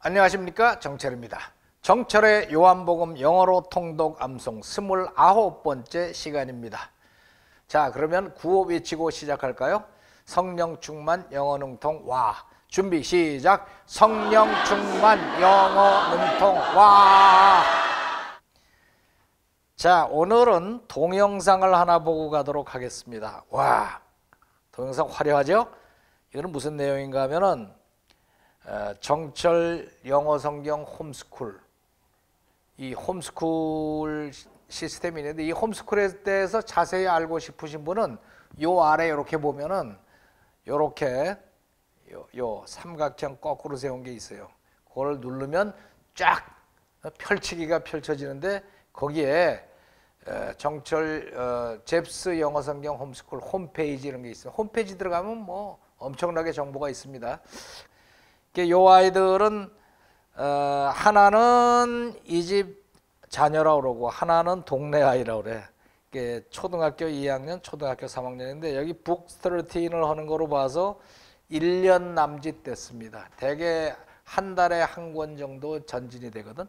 안녕하십니까, 정철입니다. 정철의 요한복음 영어로 통독 암송 29번째 시간입니다. 자, 그러면 구호 외치고 시작할까요? 성령 충만 영어 능통 와. 준비 시작. 성령 충만 영어 능통 와. 자, 오늘은 동영상을 하나 보고 가도록 하겠습니다. 와, 동영상 화려하죠? 이거는 무슨 내용인가 하면은 정철 영어 성경 홈스쿨, 이 홈스쿨 시스템이 있는데, 이 홈스쿨에 대해서 자세히 알고 싶으신 분은 요 아래 이렇게 보면은 요렇게 요 삼각형 거꾸로 세운 게 있어요. 그걸 누르면 쫙 펼치기가 펼쳐지는데, 거기에 정철 잽스 영어 성경 홈스쿨 홈페이지 이런 게 있어요. 홈페이지 들어가면 뭐 엄청나게 정보가 있습니다. 요 아이들은 하나는 이 집 자녀라고 그러고 하나는 동네 아이라고 그래. 초등학교 2학년, 초등학교 3학년인데 여기 북 13을 하는 거로 봐서 1년 남짓 됐습니다. 대개 한 달에 한 권 정도 전진이 되거든.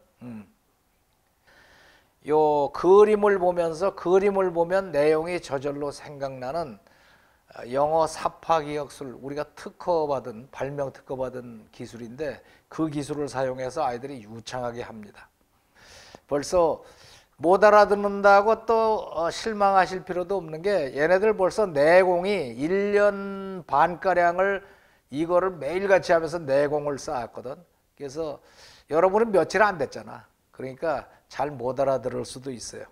요 그림을 보면 내용이 저절로 생각나는 영어 사파 기억술, 우리가 특허받은, 발명 특허받은 기술인데, 그 기술을 사용해서 아이들이 유창하게 합니다. 벌써 못 알아듣는다고 또 실망하실 필요도 없는 게, 얘네들 벌써 내공이 1년 반가량을 이거를 매일같이 하면서 내공을 쌓았거든. 그래서 여러분은 며칠 안 됐잖아. 그러니까 잘 못 알아들을 수도 있어요.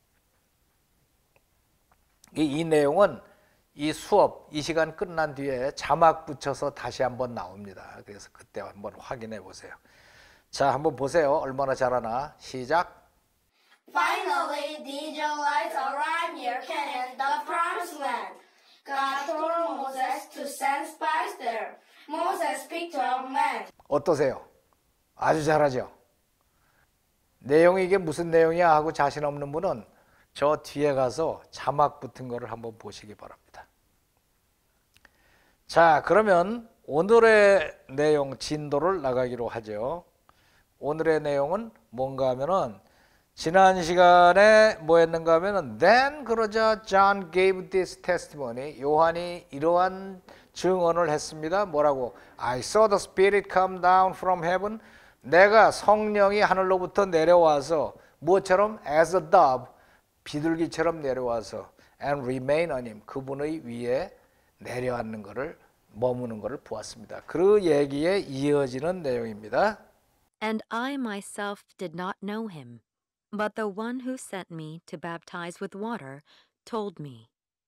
이 내용은 이 수업, 이 시간 끝난 뒤에 자막 붙여서 다시 한번 나옵니다. 그래서 그때 한번 확인해 보세요. 자, 한번 보세요. 얼마나 잘하나. 시작. Finally, the Israelites arrived near Canaan, the promised land. God told Moses to send spies there. Moses picked 12 men. 어떠세요? 아주 잘하죠? 내용이 이게 무슨 내용이야 하고 자신 없는 분은 저 뒤에 가서 자막 붙은 거를 한번 보시기 바랍니다. 자, 그러면 오늘의 내용 진도를 나가기로 하죠. 오늘의 내용은 뭔가 하면은, 지난 시간에 뭐 했는가 하면은, then 그러자 John gave this testimony, 요한이 이러한 증언을 했습니다. 뭐라고? I saw the Spirit come down from heaven. 내가 성령이 하늘로부터 내려와서 무엇처럼? As a dove, 비둘기처럼 내려와서 and remain on him, 그분의 위에 내려앉는 것을, 머무는 것을 보았습니다. 그 얘기에 이어지는 내용입니다. And I myself did not know him, but the one who sent me to baptize with water told me.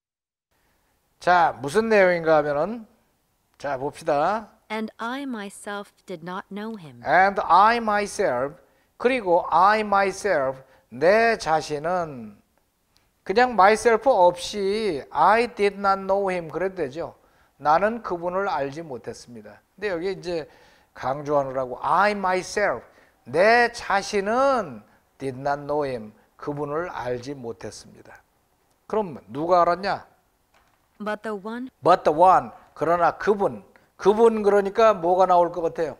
자, 무슨 내용인가 하면은, 자, 봅시다. And I myself did not know him. And I myself, 그리고 I myself, 내 자신은 그냥 myself 없이 I did not know him 그래도 되죠. 나는 그분을 알지 못했습니다. 근데 여기 이제 강조하느라고 I myself, 내 자신은 did not know him, 그분을 알지 못했습니다. 그럼 누가 알았냐? But the one, 그러나 그분 그러니까 뭐가 나올 것 같아요?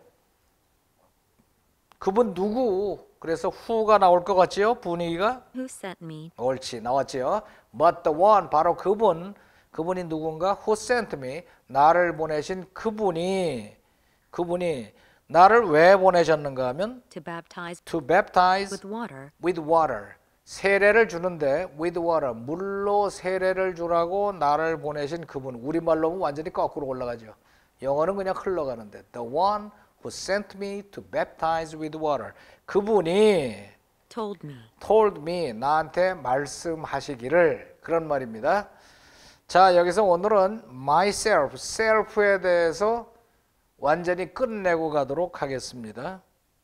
그분 누구? 그래서 who가 나올 것 같지요? 분위기가? who sent me. 옳지, 나왔지요. But the one, 바로 그분이 누군가? Who sent me, 나를 보내신 그분이 나를 왜 보내셨는가 하면 To baptize with water, 세례를 주는데 with water, 물로 세례를 주라고 나를 보내신 그분. 우리말로 하면 완전히 거꾸로 올라가죠. 영어는 그냥 흘러가는데 the one who sent me to baptize with water, 그분이 told me, 나한테 말씀하시기를, 그런 말입니다. 자, 여기서 오늘은 myself, self에 대해서 완전히 끝내고 가도록 하겠습니다.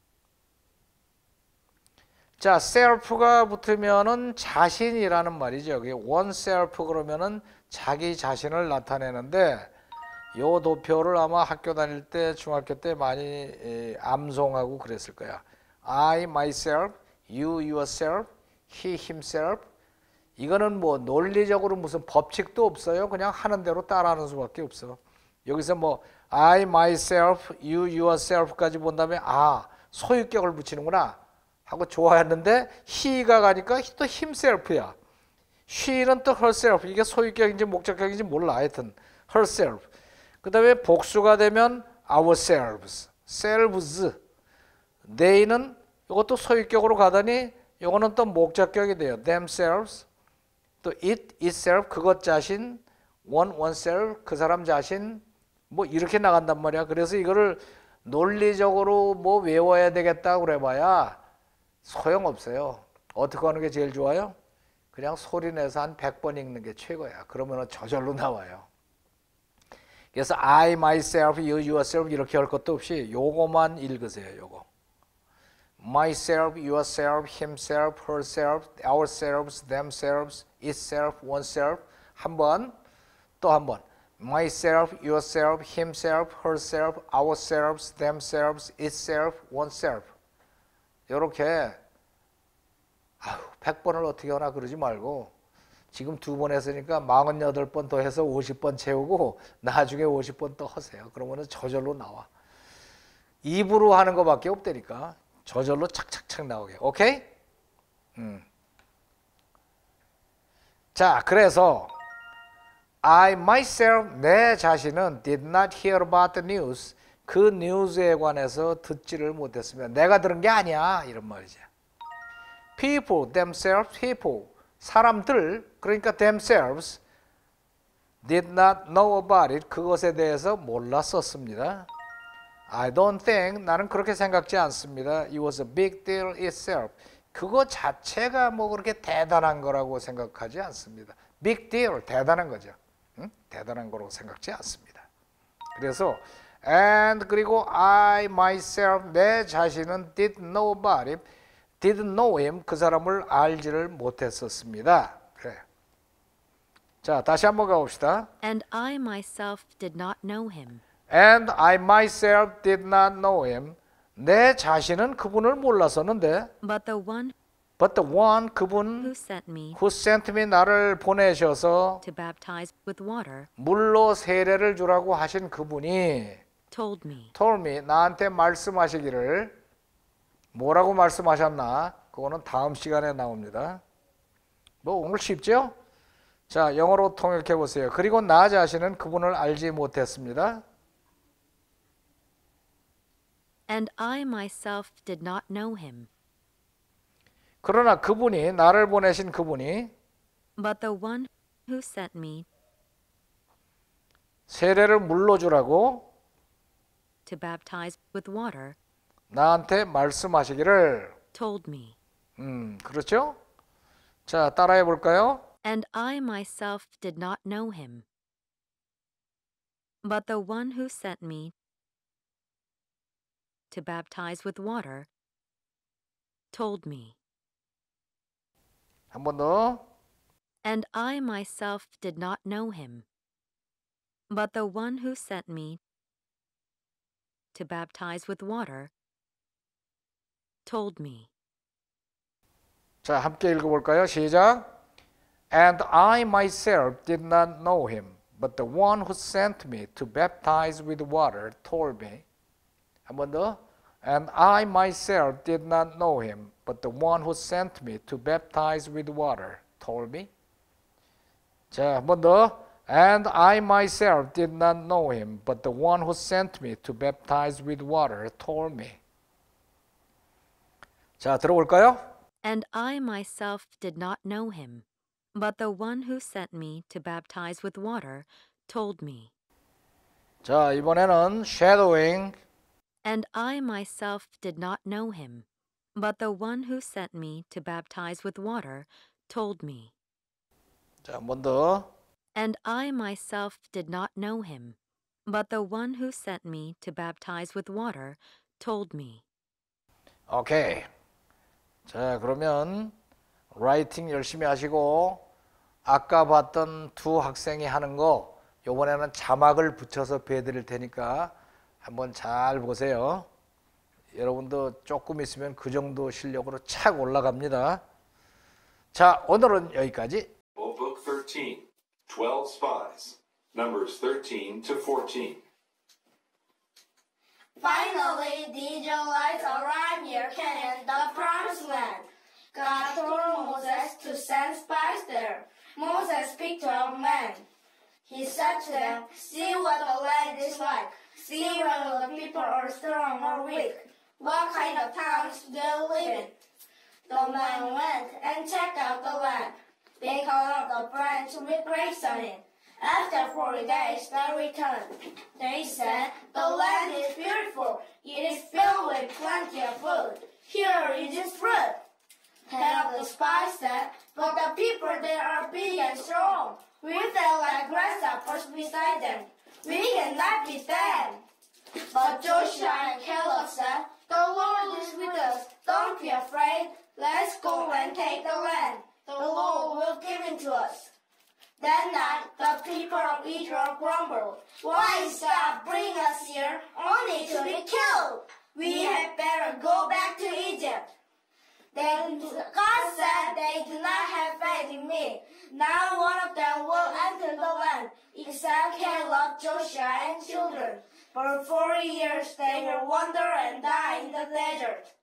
자, self가 붙으면은 자신이라는 말이죠. 여기 oneself 그러면은 자기 자신을 나타내는데, 요 도표를 아마 학교 다닐 때, 중학교 때 많이 암송하고 그랬을 거야. I myself, you yourself, he himself. 이거는 뭐 논리적으로 무슨 법칙도 없어요. 그냥 하는 대로 따라하는 수밖에 없어. 여기서 뭐 I, myself, you, yourself까지 본 다음에 아 소유격을 붙이는구나 하고 좋아했는데 he가 가니까 또 himself야. she는 또 herself. 이게 소유격인지 목적격인지 몰라. 하여튼 herself. 그 다음에 복수가 되면 ourselves, selves. they는 이것도 소유격으로 가더니 이거는 또 목적격이 돼요. themselves. 또 it, itself, 그것 자신, oneself, 그 사람 자신, 뭐 이렇게 나간단 말이야. 그래서 이거를 논리적으로 뭐 외워야 되겠다 그래봐야 소용없어요. 어떻게 하는 게 제일 좋아요? 그냥 소리내서 한 100번 읽는 게 최고야. 그러면 저절로 나와요. 그래서 I, myself, you, yourself 이렇게 할 것도 없이 요거만 읽으세요. 요거. myself, yourself, himself, herself, ourselves, themselves, itself, oneself 한 번, 또 한 번. myself, yourself, himself, herself, ourselves, themselves, itself, oneself. 이렇게 100번을 어떻게 하나 그러지 말고 지금 2번 했으니까 48번 더 해서 50번 채우고 나중에 50번 더 하세요. 그러면 저절로 나와. 입으로 하는 것밖에 없다니까. 저절로 착착착 나오게. 오케이? 자, 그래서 I myself, 내 자신은 did not hear about the news. 그 뉴스에 관해서 듣지를 못했으며 내가 들은 게 아니야. 이런 말이죠. People, themselves, people. 사람들, 그러니까 themselves did not know about it. 그것에 대해서 몰랐었습니다. I don't think, 나는 그렇게 생각지 않습니다. It was a big deal itself. 그거 자체가 뭐 그렇게 대단한 거라고 생각하지 않습니다. Big deal, 대단한 거죠. 응? 대단한 거라고 생각지 않습니다. 그래서 and 그리고 I myself, 내 자신은 did know about him, didn't know him, 그 사람을 알지를 못했었습니다. 그래. 자, 다시 한번 가봅시다. And I myself did not know him. And I myself did not know him. 내 자신은 그분을 몰랐었는데 But the one But the one, who 그분 sent me who sent me, 나를 보내셔서 to baptize with water 물로 세례를 주라고 하신 그분이 told me, told me, 나한테 말씀하시기를 뭐라고 말씀하셨나? 그거는 다음 시간에 나옵니다. 뭐 오늘 쉽죠? 자, 영어로 통역해 보세요. 그리고 나 자신은 그분을 알지 못했습니다. and I myself did not know him. 그러나 그분이, 나를 보내신 그분이 But the one who sent me 세례를 물로 주라고 to baptize with water 나한테 말씀하시기를 told me, 그렇죠? 자, 따라해 볼까요? and I myself did not know him. But the one who sent me to baptize with water told me, 한 번 더. and I myself did not know him. But the one who sent me to baptize with water told me. 자, 함께 읽어 볼까요? 시작. And I myself did not know him, but the one who sent me to baptize with water told me. 한 번 더. And I myself did not know him, but the one who sent me to baptize with water told me. 자, 한 번 더. And I myself did not know him, but the one who sent me to baptize with water told me. 자, 들어볼까요? And I myself did not know him, but the one who sent me to baptize with water told me. 자, 이번에는 shadowing. And I myself did not know him, but the one who sent me to baptize with water told me. 자, 한 번 더. And I myself did not know him, but the one who sent me to baptize with water told me. 오케이. 자, 그러면 라이팅 열심히 하시고 아까 봤던 두 학생이 하는 거 이번에는 자막을 붙여서 배드릴 테니까 한번 잘 보세요. 여러분도 조금 있으면 그 정도 실력으로 착 올라갑니다. 자, 오늘은 여기까지. Book 13, 12 Spies. Numbers 13 to 14. Finally, the Israelites arrived near Canaan, the promised land. God told Moses to send spies there. Moses picked 12 men. He said to them, "See what the land is like. See whether the people are strong or weak. What kind of towns do they live in?" The men went and checked out the land. They cut out the branch with grapes on it. After 40 days, they returned. They said, "The land is beautiful. It is filled with plenty of food. Here is its fruit." Head of the spies said, "But the people there are big and strong. We feel like grasshoppers beside them. We cannot beat them." But Joshua and Caleb said, "The Lord is with us. Don't be afraid. Let's go and take the land. The Lord will give it to us." That night, the people of Israel grumbled, "Why is God bringing us here only to be killed? We had better go back to Egypt." Then God said, "They do not have faith in me. Now one of them will enter the land, except Caleb, Joshua, and children. For 40 years they will wander and die in the desert."